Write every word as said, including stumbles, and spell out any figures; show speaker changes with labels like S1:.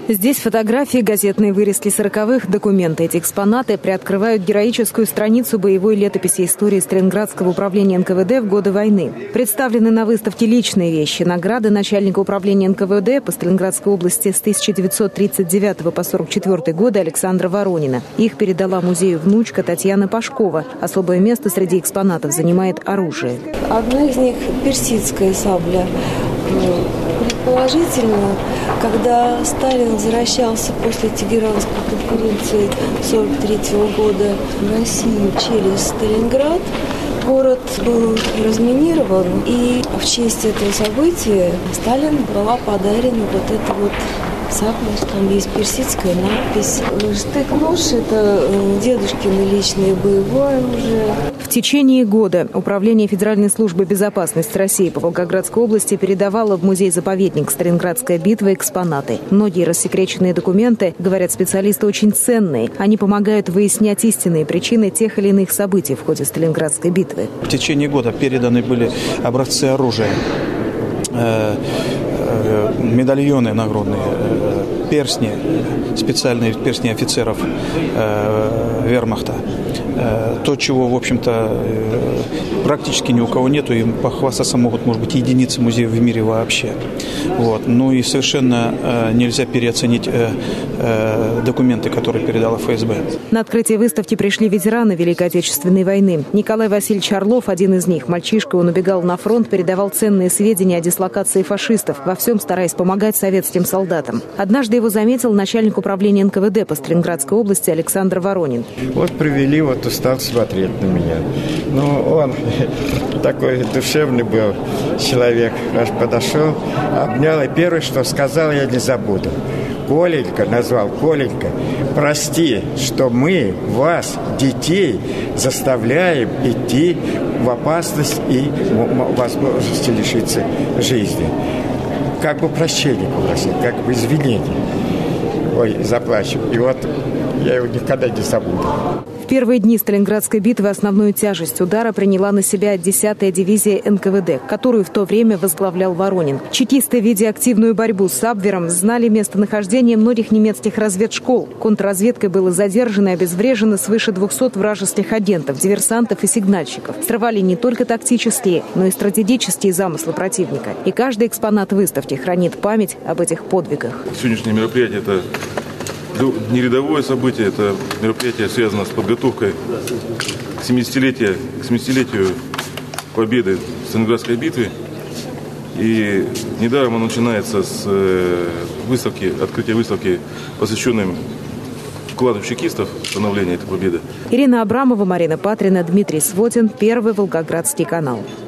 S1: Здесь фотографии, газетные вырезки сороковых, документы. Эти экспонаты приоткрывают героическую страницу боевой летописи истории Сталинградского управления эн ка вэ дэ в годы войны. Представлены на выставке личные вещи, награды начальника управления эн ка вэ дэ по Сталинградской области с тысяча девятьсот тридцать девятого по сорок четвёртый годы Александра Воронина. Их передала музею внучка Татьяна Пашкова. Особое место среди экспонатов занимает оружие.
S2: Одна из них – персидская сабля. Предположительно, когда Сталин возвращался после Тегеранской конференции сорок третьего года в Россию через Сталинград, город был разминирован, и в честь этого события Сталину была подарена вот эта вот сабля. Там есть персидская надпись. Штык-нож – это дедушкино личное боевое оружие.
S1: В течение года Управление Федеральной службы безопасности России по Волгоградской области передавало в музей-заповедник «Сталинградская битва» экспонаты. Многие рассекреченные документы, говорят специалисты, очень ценные. Они помогают выяснять истинные причины тех или иных событий в ходе Сталинградской битвы.
S3: В течение года переданы были образцы оружия, медальоны нагрудные, перстни, специальные перстни офицеров вермахта. То, чего, в общем-то, практически ни у кого нету, и похвастаться могут, может быть, единицы музеев в мире вообще. Вот. Ну и совершенно нельзя переоценить документы, которые передала эф эс бэ.
S1: На открытие выставки пришли ветераны Великой Отечественной войны. Николай Васильевич Орлов, один из них. Мальчишка, он убегал на фронт, передавал ценные сведения о дислокации фашистов, во всем стараясь помогать советским солдатам. Однажды его заметил начальник управления эн ка вэ дэ по Сталинградской области Александр Воронин.
S4: Вот привели, вот устал смотреть на меня. Ну, он такой душевный был человек. Аж подошел, обнял, и первое, что сказал, я не забуду. Коленька, назвал Коленька, прости, что мы вас, детей, заставляем идти в опасность и возможности лишиться жизни. Как бы прощение попросил, как бы извинение. Ой, заплачу. И вот я его никогда не забуду.
S1: В первые дни Сталинградской битвы основную тяжесть удара приняла на себя десятая дивизия эн ка вэ дэ, которую в то время возглавлял Воронин. Чекисты, видя активную борьбу с Абвером, знали местонахождение многих немецких разведшкол. Контрразведкой было задержано и обезврежено свыше двухсот вражеских агентов, диверсантов и сигнальщиков. Срывали не только тактические, но и стратегические замыслы противника. И каждый экспонат выставки хранит память об этих подвигах.
S5: Сегодняшнее мероприятие – это не рядовое событие, это мероприятие связано с подготовкой к семидесятилетию, к семидесятилетию победы в Сталинградской битве. И недаром оно начинается с выставки, открытия выставки, посвященной вкладу чекистов в становление этой победы.
S1: Ирина Абрамова, Марина Патрина, Дмитрий Свотин, Первый Волгоградский канал.